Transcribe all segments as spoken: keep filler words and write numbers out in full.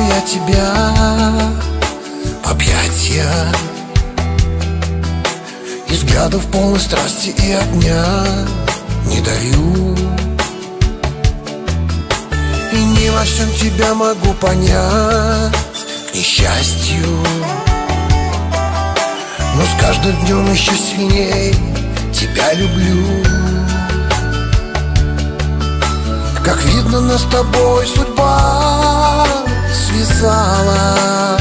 я тебя в объятия, и взглядов полной страсти и огня не дарю. И не во всем тебя могу понять, к несчастью, но с каждым днем еще сильней тебя люблю. Как видно, нас с тобой судьба связала.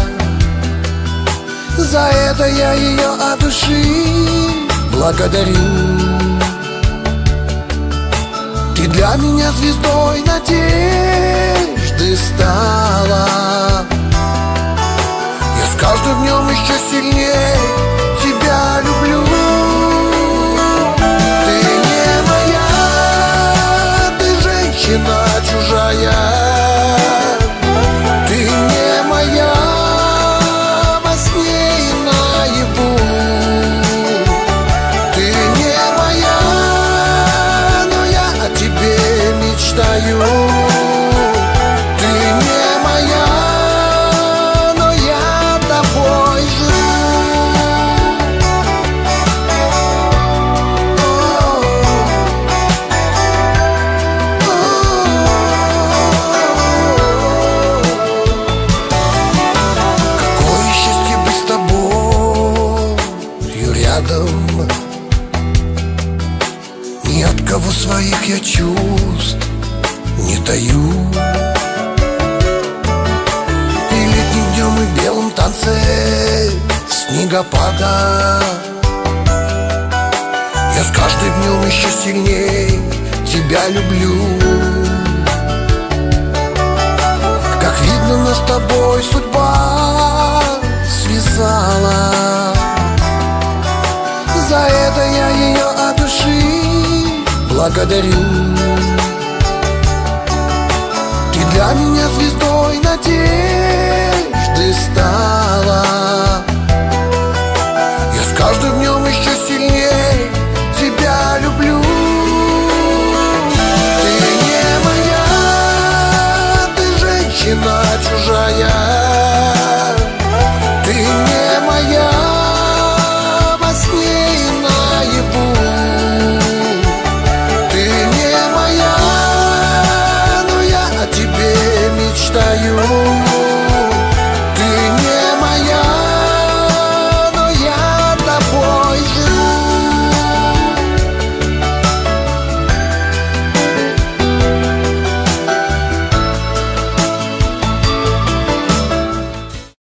За это я ее от души благодарю. Ты для меня звездой надежды стала. Я с каждым днем еще сильнее тебя люблю. Ты не моя, ты женщина чужая. Ты не моя во сне и наяву. Ты не моя, но я о тебе мечтаю. Ты не моя, но я тобой рядом. Ни от кого своих я чувств не таю. И летним днем, и белом танце снегопада я с каждым днем еще сильней тебя люблю. Как видно, нас с тобой судьба связала. За это я ее от души благодарю. Ты для меня звезда